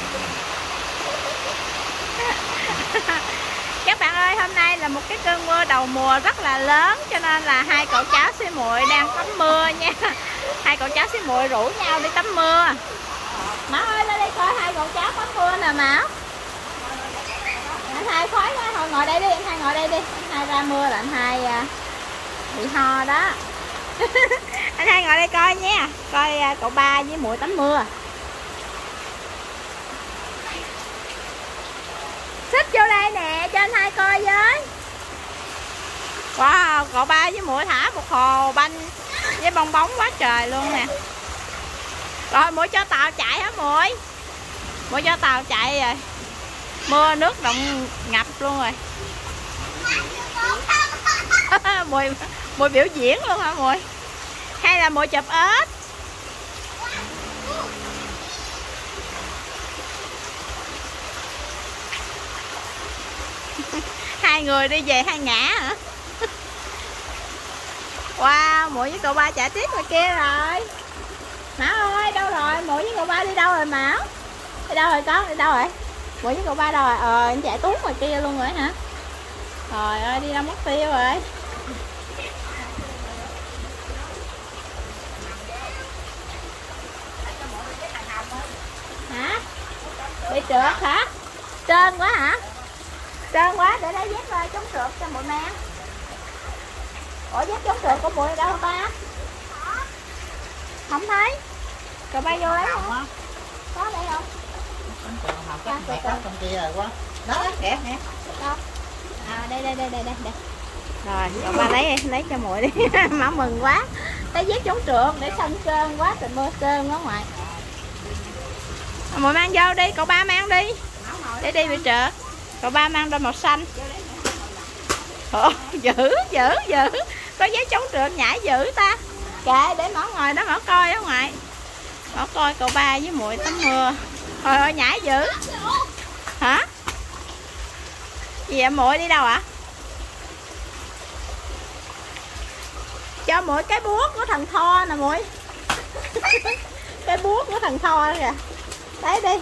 Các bạn ơi, hôm nay là một cái cơn mưa đầu mùa rất là lớn, cho nên là hai cậu cháu xí muội đang tắm mưa nha. Hai cậu cháu xí muội rủ nhau đi tắm mưa. Mão ơi, lên đây coi hai cậu cháu tắm mưa nè Mão. Anh hai khói ra, thôi ngồi đây đi, anh hai ngồi đây đi. Anh hai ra mưa là anh hai bị ho đó. Anh hai ngồi đây coi nha, coi cậu ba với muội tắm mưa. Xích vô đây nè, cho anh hai coi với. Wow, cậu ba với muội thả một hồ banh với bong bóng quá trời luôn nè. Rồi muội cho tàu chạy hả muội? Muội cho tàu chạy rồi. Mưa nước động ngập luôn rồi. Muội biểu diễn luôn hả muội? Hay là muội chụp ếch? Hai người đi về hai ngã hả? Wow, muội với cậu ba chạy tiếp ngoài kia rồi. Mão ơi, đâu rồi? Muội với cậu ba đi đâu rồi Mão? Đi đâu rồi con? Đi đâu rồi? Muội với cậu ba đâu rồi? Anh chạy tuốt ngoài kia luôn rồi hả? Trời ơi, đi đâu mất tiêu rồi. Hả? Bị trượt hả? Trơn quá hả? Trơn quá, để lấy dép chống trượt cho muội mang. Ủa dép chống trượt của muội đâu không ba? Không thấy. Cậu bay vô lấy không? Có đây không? Trong kia rồi quá. Đó, kìa nè. Đâu? À đây. Rồi, cậu ba lấy cho muội đi. Má mừng quá. Lấy dép chống trượt để sân trơn quá, trời mưa trơn quá ngoài. Muội mang vô đi, cậu ba mang đi. Để đi bị trượt. Cậu ba mang đôi màu xanh. Ồ, dữ. Có giấy chống trượt nhảy dữ ta. Kệ, để Mão ngồi đó Mão coi ở ngoài. Mão coi cậu ba với muội tắm mưa. Trời ơi, nhảy dữ. Hả? Gì vậy muội, đi đâu ạ? Cho muội cái búa của thằng Tho nè muội. Cái búa của thằng Tho kìa. Đấy đi.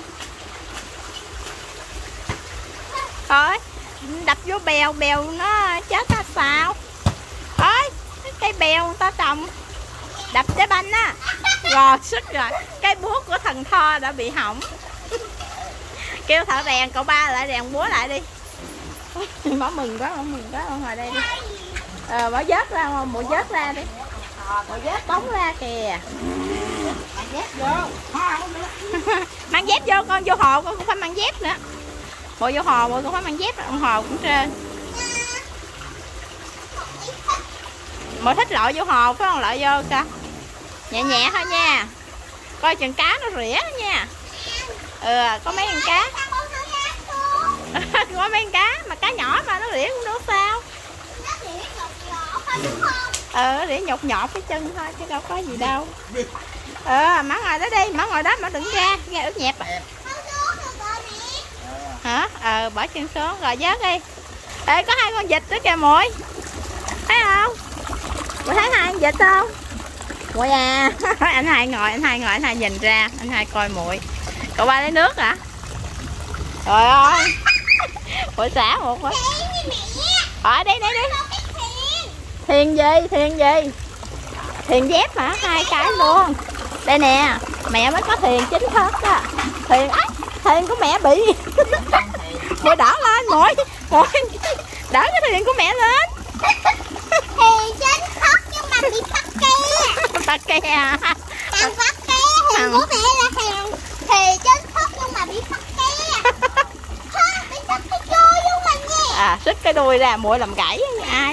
Thôi, đập vô bèo nó chết ta sao? Ơi, cái bèo người ta trồng đập trái banh á. Rồi, sức rồi. Cái búa của thằng Tho đã bị hỏng. Kêu thợ rèn cậu ba lại rèn búa lại đi. Má mừng quá, ngồi đây đi. Má vớt ra, muội vớt ra đi. Muội vớt bóng ra kìa. Mang dép vô. Mang dép vô, con vô hồ con cũng phải mang dép nữa. Muội vô hồ muội cũng phải mang dép, ông hồ cũng trơn. Muội thích lội vô hồ phải không? Lội vô kìa. Nhẹ thôi nha. Coi chừng cá nó rỉa nha. Có mấy con cá. Có mấy con cá mà cá nhỏ mà nó rỉa cũng đâu sao. Rỉa nhột cái chân thôi chứ đâu có gì đâu. Má ngồi đó đi, má ngồi đó, má đừng ra ướt nhẹp à. Hả? Bỏ chân xuống rồi vớt đi. Ê, có hai con vịt nữa kìa muội. Thấy không? Muội thấy hai con vịt không? Muội à. Anh hai ngồi, anh hai nhìn ra, anh hai coi muội. Cậu ba lấy nước hả? Trời ơi. Muội xả một quá. Đi. Thuyền gì? Thuyền dép hả? Hai cái luôn. Đây nè, mẹ mới có thuyền chính thức á. Thuyền của mẹ bị. Muội đỡ lên muội. Đỡ cái thuyền của mẹ lên. Thuyền chính thức nhưng mà bị tắc ke. Tắc ke à? Thằng tắc ke, thuyền của mẹ là thuyền chính thức nhưng mà bị tắc ke. Bị tắc cái đuôi luôn mà nha. Sức cái đuôi ra muội làm gãy với ai?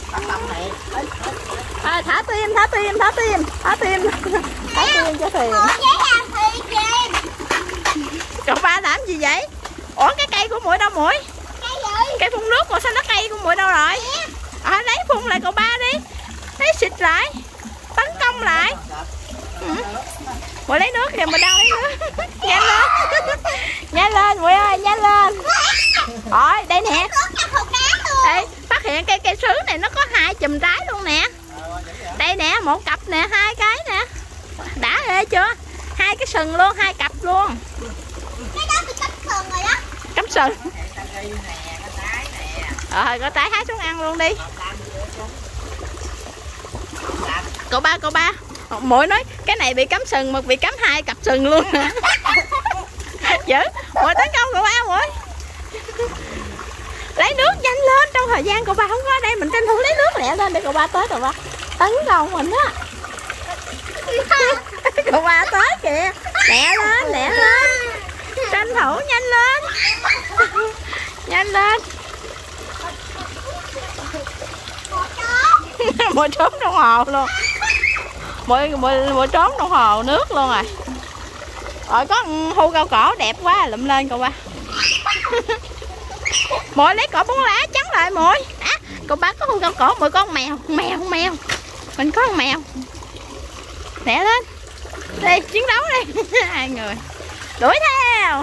Thả tim cho thuyền. Cậu ba làm gì vậy? Ủa cái cây của muội đâu muội? Cây gì? Cây phun nước mà sao nó cây của muội đâu rồi? Lấy phun lại cậu ba đi. Lấy xịt lại. Tấn công lại. Muội lấy nước kìa, muội đang lấy nước. Nhanh lên muội ơi, nhanh lên. Rồi đây nè. Đây, phát hiện cây sứ này nó có 2 chùm trái luôn nè. Đây nè, một cặp nè, 2 cái nè. Đã ghê chưa? 2 cái sừng luôn, 2 cặp luôn. Cái đó sừng rồi đó. Cắm sừng. Rồi có tái hái xuống ăn luôn đi. Cậu ba Muội nói cái này bị cắm sừng mà bị cắm 2 cặp sừng luôn hả? Dữ. Muội tấn công cậu ba Muội. Lấy nước nhanh lên, trong thời gian cậu ba không có ở đây mình tranh thủ lấy nước lẹ lên để cậu ba tới, cậu ba tấn công mình á. Cậu ba tới kìa. Lẹ lên. Tranh thủ nhanh lên. Nhanh lên. Muội trốn trong hồ luôn. Muội trốn trong hồ nước luôn rồi. Rồi có hưu cao cỏ đẹp quá lụm lên cậu ba. Muội lấy cỏ 4 lá trắng lại muội. Cậu ba có hưu cao cỏ, muội có con mèo. Mình có con mèo. Lẹ lên. Đi chiến đấu đi. 2 người đuổi theo.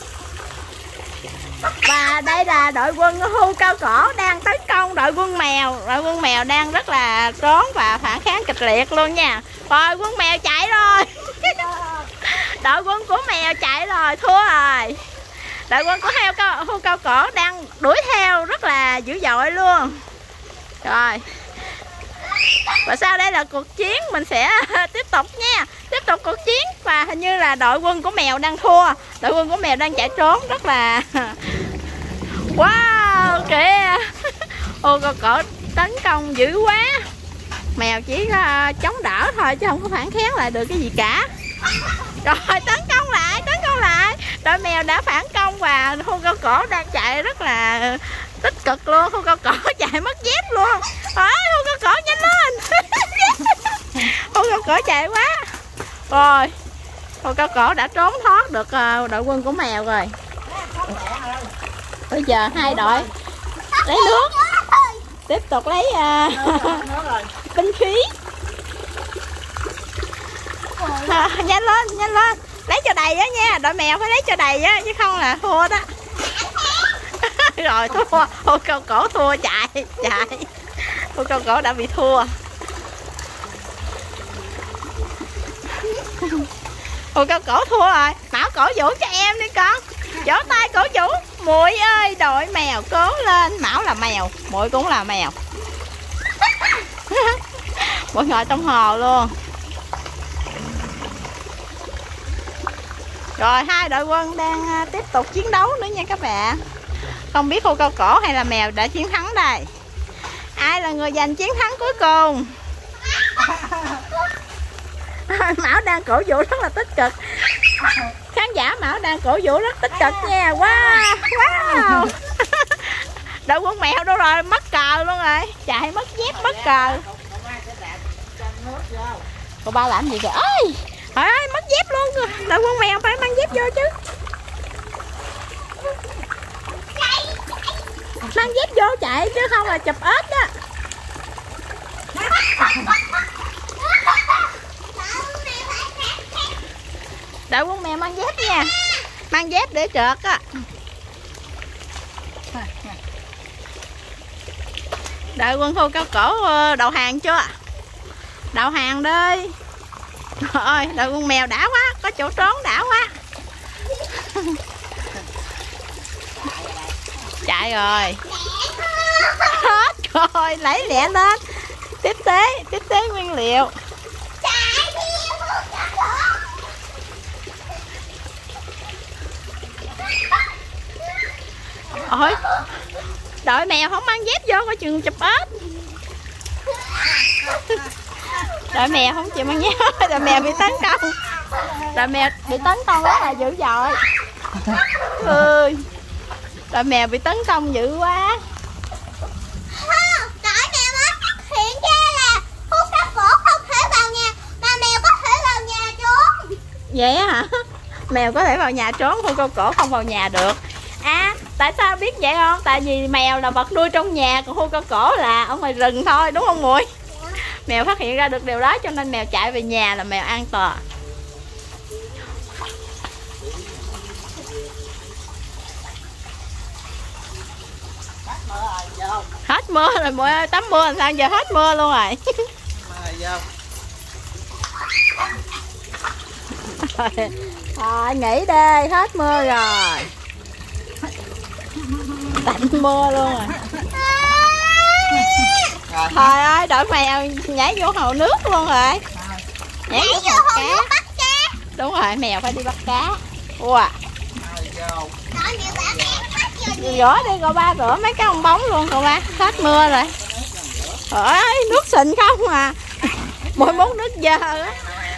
Và đây là đội quân hưu cao cỏ đang tấn công đội quân mèo. Đội quân mèo đang rất là trốn và phản kháng kịch liệt luôn nha. Rồi quân mèo chạy rồi. Đội quân của mèo chạy rồi, thua rồi. Đội quân của hưu cao cỏ đang đuổi theo rất là dữ dội luôn. Rồi. Và sau đây là cuộc chiến, mình sẽ tiếp tục nha. Tiếp tục cuộc chiến. Và hình như là đội quân của mèo đang thua. Đội quân của mèo đang chạy trốn rất là... Wow kìa. Ô con cỏ tấn công dữ quá. Mèo chỉ chống đỡ thôi chứ không có phản kháng lại được cái gì cả. Rồi tấn công lại. Đội mèo đã phản công và hưu cao cỏ đang chạy rất là tích cực luôn. Hưu cao cỏ chạy mất dép luôn. Hưu cao cỏ nhanh lên. Hưu cao cỏ chạy quá. Rồi hưu cao cỏ đã trốn thoát được đội quân của mèo rồi. Bây giờ 2 đội lấy nước, tiếp tục lấy binh khí. Nhanh lên, lấy cho đầy á nha. Đội mèo phải lấy cho đầy á chứ không là thua đó. Rồi thua, hưu cao cổ thua, chạy. Hưu cao cổ đã bị thua. Hưu cao cổ thua rồi. Mão cổ vũ cho em đi con. Vỗ tay cổ vũ. Muội ơi, đội mèo cố lên. Mão là mèo, muội cũng là mèo. Muội ngồi trong hồ luôn. Rồi 2 đội quân đang tiếp tục chiến đấu nữa nha các bạn. Không biết hưu cao cổ hay là mèo đã chiến thắng đây. Ai là người giành chiến thắng cuối cùng? Mão đang cổ vũ rất là tích cực. Khán giả Mão đang cổ vũ rất tích cực nha. Wow. Đội quân mèo đâu rồi? Mất cờ luôn rồi. Chạy mất dép, mất cờ. Cô ba làm gì kìa? Ơi, trời ơi, mất dép luôn. Đội quân mèo phải mang dép vô chứ. Mang dép vô chạy chứ không là chụp ếch á. Đội quân mèo mang dép nha. Mang dép để trượt á. Đội quân hưu cao cổ đầu hàng chưa? Đầu hàng đi. Rồi đội quân mèo đã quá. Có chỗ trốn đã quá. Chạy rồi. Hết rồi. Lấy lẹ lên. Tiếp tế nguyên liệu. Ôi, đội mèo không mang dép vô coi chừng chụp ếch. Đội mèo không chịu mang dép. Đội mèo bị tấn công. Đội mèo bị tấn công rất là dữ dội. Đội mèo bị tấn công dữ quá. Đội mèo mới phát hiện ra là hưu cao cổ không thể vào nhà, mà mèo có thể vào nhà trốn. Vậy hả? Mèo có thể vào nhà trốn, hưu cao cổ không vào nhà được. Tại sao biết vậy không? Tại vì mèo là vật nuôi trong nhà, còn hưu cao cổ là ở ngoài rừng thôi, đúng không muội? Mèo phát hiện ra được điều đó cho nên mèo chạy về nhà là mèo an toàn. Hết mưa rồi muội ơi, tắm mưa làm sao giờ hết mưa luôn rồi. Thôi nghỉ đi, hết mưa rồi. Tạnh mưa luôn rồi. Trời ơi, đội mèo nhảy vô hồ nước luôn rồi. Nhảy vô hồ cá. Bắt cá. Đúng rồi, mèo phải đi bắt cá. Wow. Rửa đi cậu ba, rửa mấy cái bong bóng luôn cậu ba. Hết mưa rồi. Trời ơi, nước xịn không à. Mỗi món nước dơ á.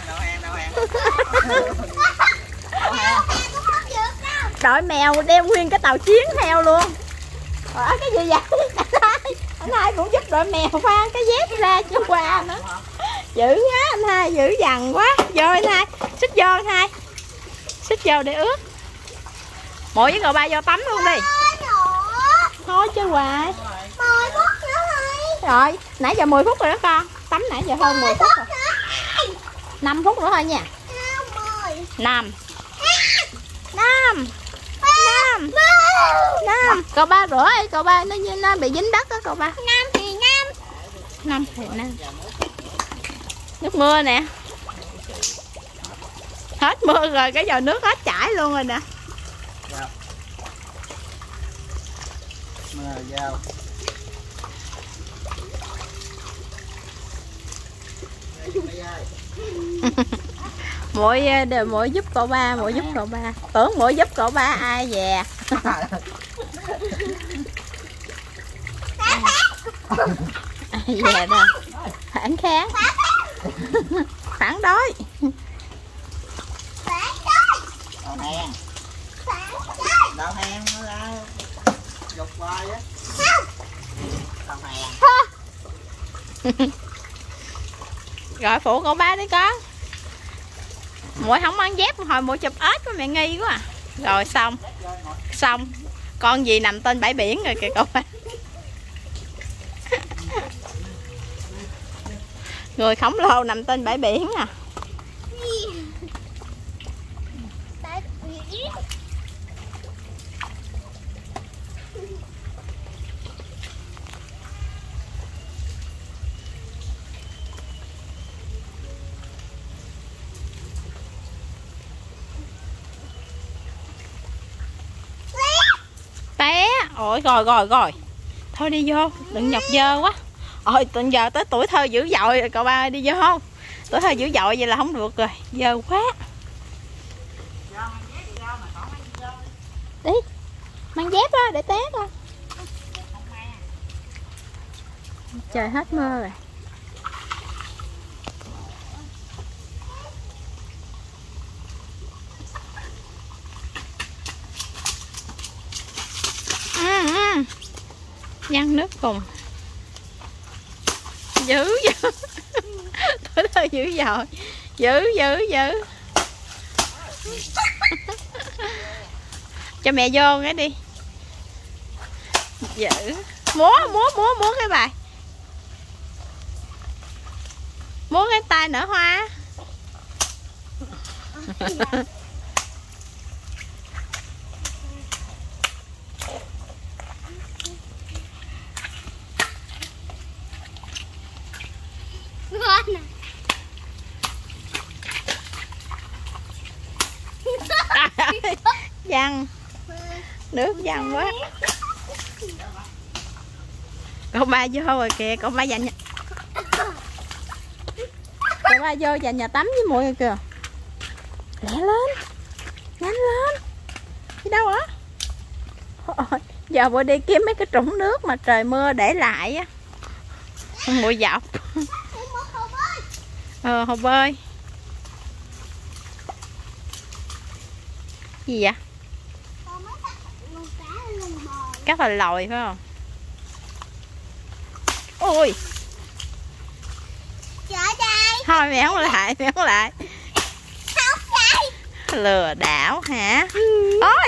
Đội mèo đem nguyên cái tàu chiến theo luôn. Trời ơi, cái gì vậy? Anh hai cũng giúp đội mèo pha cái dép ra cho qua nữa. Dữ quá anh hai, dữ dằn quá. Vô anh hai, xích vô anh hai. Xích vô để ướt. Mỗi với cậu ba vô tắm luôn đi. Thôi chứ hoài. 10 phút nữa thôi. Rồi, nãy giờ 10 phút rồi đó con. Tắm nãy giờ hơn 10 phút rồi. 5 phút nữa thôi nha. 5 Cậu ba rửa đi, cậu ba nó bị dính đất đó cậu ba. 5 thì 5. Nước mưa nè. Hết mưa rồi, cái giờ nước hết chảy luôn rồi nè. Mưa dao. Muội giúp cậu ba, muội giúp cậu ba. Tưởng muội giúp cậu ba ai về. Ai về đâu. Phản kháng. Phản đối. Đậu hèn nó ra dục vai á. Đậu hèn. Rồi phụ cậu ba đi con. Muội không ăn dép hồi muội chụp ếch với mẹ nghi quá à. Rồi xong con gì nằm trên bãi biển rồi kìa cậu ba. Người khổng lồ nằm trên bãi biển à. Té. Ôi rồi. Thôi đi vô, đừng nhọc dơ quá. Ôi từ giờ tới tuổi thơ dữ dội rồi cậu ba, đi vô không? Tuổi thơ dữ dội vậy là không được rồi, dơ quá. Đi, mang dép đó để té coi. Trời hết mưa rồi. Văng nước cùng. Dữ. Tuổi thơ dữ dội. Dữ. Cho mẹ vô cái đi. Dữ. Múa cái bài. Múa cái tay nở hoa. Văng. Nước văng quá. Cậu ba vô rồi kìa, cậu ba dành. Cậu ba vô dành nhà tắm với muội rồi kìa. Lẹ lên. Nhanh lên. Đi đâu hả? Giờ muội đi kiếm mấy cái trũng nước mà trời mưa để lại á. Muội dọc. Hồ bơi. Gì vậy? Cá là lòi phải không? Ôi. Thôi mẹ không lại, Lừa đảo hả? Ôi.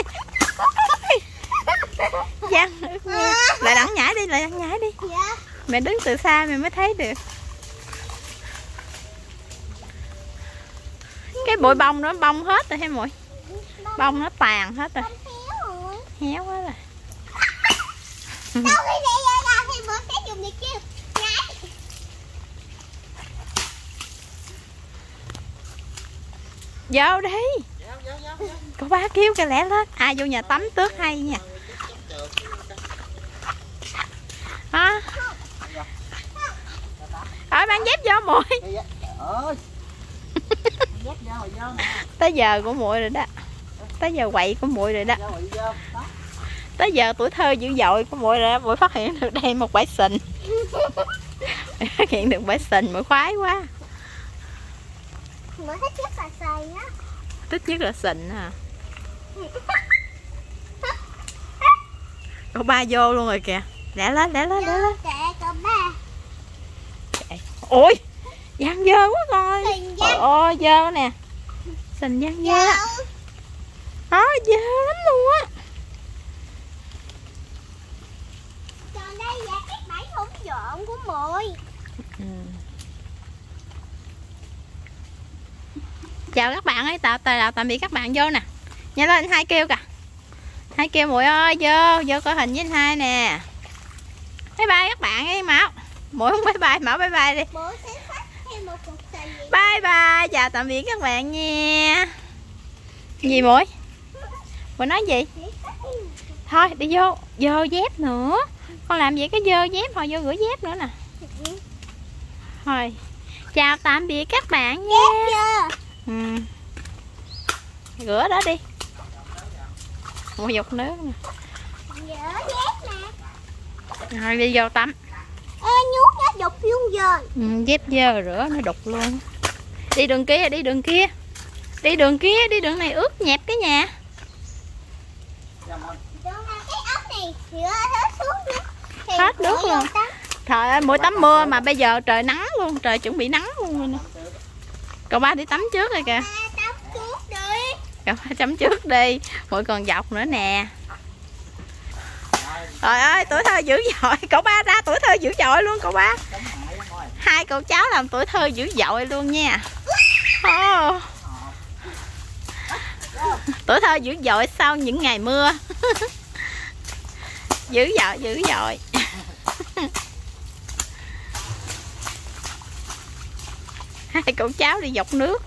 Giang. Lại đặng nhảy đi. Mẹ đứng từ xa mẹ mới thấy được. Cái bụi bông nó bông hết rồi hay muội? Bông nó tàn hết rồi. Héo quá rồi. Vô đi. Cô ba kêu kìa lẹ lên. Ai vô nhà tắm tước hay nha. Hả? Rồi mang dép vô muội. ơi. Dép vô rồi vô nè. Tới giờ của muội rồi đó. Tới giờ quậy của muội rồi đó. Tới giờ tuổi thơ dữ dội của muội rồi đó. Muội phát hiện được đây một bãi sình. Phát hiện được bãi sình muội khoái quá. Muội thích nhất là sình á. Thích nhất là sình à. Cậu ba vô luôn rồi kìa. Lẹ lên, lẹ lên, lẹ lên. Kệ cậu ba. Ôi, Giang dơ quá rồi. Sình Giang. Ôi, dơ nè. Sình Giang dơ. Đó, dơ lắm luôn á. Còn đây là cái bãi hỗn trộn của muội. Chào các bạn ấy, tạm biệt các bạn vô nè. Nhanh lên, anh Hai kêu kìa. Hai kêu muội ơi, vô coi hình với anh Hai nè. Bye bye các bạn ấy Mão. Muội không bye bye, Mão bye bye đi. Muội sẽ phát thêm một cục sình. Bye bye, chào tạm biệt các bạn nha. Gì muội? Muội nói gì? Thôi đi vô, dơ dép nữa. Con làm gì cái dơ dép, thôi vô rửa dép nữa nè. Thôi, chào tạm biệt các bạn nha. Rửa đó đi. Mua dục nước nè. Rửa dép nè. Rồi đi vô tắm. Ê, nhút nó đục luôn rồi. Dép dơ rửa nó đục luôn. Đi đường kia, đi đường kia. Đi đường kia, đi đường này ướt nhẹp cái nhà. Cái ốc này rửa hết xuống nước. Hết nước luôn. Trời ơi, muội tắm mưa mà bây giờ trời nắng luôn, trời chuẩn bị nắng luôn rồi nè. Cậu ba đi tắm trước rồi kìa. Tắm trước đi. Cậu ba tắm trước đi, muội còn dọc nữa nè. Trời ơi, tuổi thơ dữ dội, cậu ba ra tuổi thơ dữ dội luôn cậu ba. Hai cậu cháu làm tuổi thơ dữ dội luôn nha. Oh. Tuổi thơ dữ dội sau những ngày mưa. Dữ dội, dữ dội. Hai cậu cháu đi dọc nước.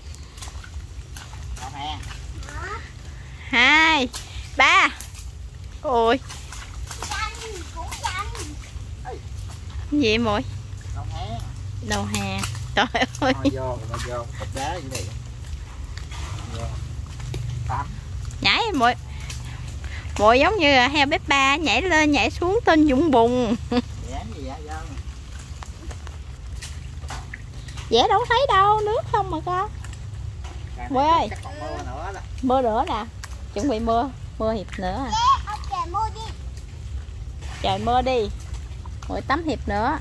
2, 3. Ôi. Gì muội? Đầu hè. Trời ơi. Vô cục đá như này. Nhảy muội. Muội giống như là heo bếp ba nhảy lên nhảy xuống tên Dũng Bùn. Vẽ đâu thấy đâu, nước không mà con. Muội ơi. Mưa nữa nè. Chuẩn bị mưa hiệp nữa à. Trời mưa đi. Muội tắm hiệp nữa.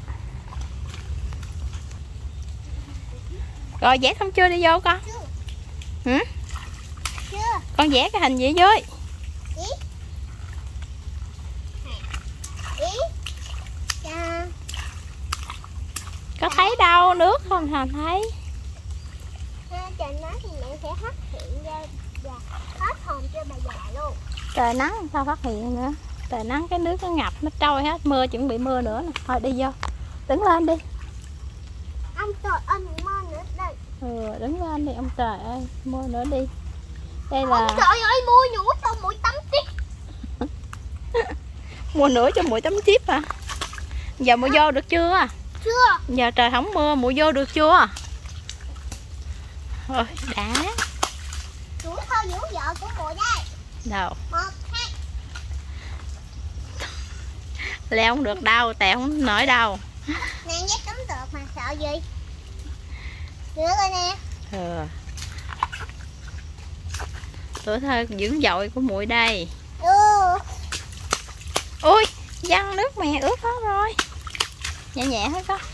Rồi vẽ xong chưa đi vô con? Hử? Chưa. Con vẽ cái hình gì vui? Có thấy đâu, nước không hả thấy. Trời nắng thì mẹ sẽ phát hiện ra và hết hồn cho bà già luôn. Trời nắng sao phát hiện nữa. Trời nắng cái nước nó ngập, nó trôi hết, mưa chuẩn bị mưa nữa nè. Thôi đi vô. Đứng lên đi. Ông trời ơi, mưa nữa đây. Đứng lên đi ông trời ơi, mưa nữa đi. Đây là ông trời ơi, mưa nhủ sao muội tắm tiếp. Mua nữa cho muội tắm tiếp hả? Giờ muội vô được chưa? Chưa. Giờ trời không mưa muội vô được chưa? Rồi đã. Tuổi thơ dữ dội của muội đây. Đâu? 1, 2. Leo không được đâu, tèo không nổi đâu. Nè dép tắm được mà sợ gì? Rửa rồi nè. Tuổi thơ dữ dội của muội đây. Ui, văng nước mè ướt hết rồi. Nhẹ nhẹ hết con.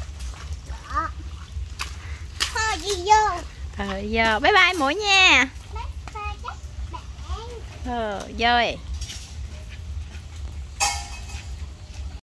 Thôi đi vô. Giờ bye bye muội nha. Bye bye các bạn. Rồi.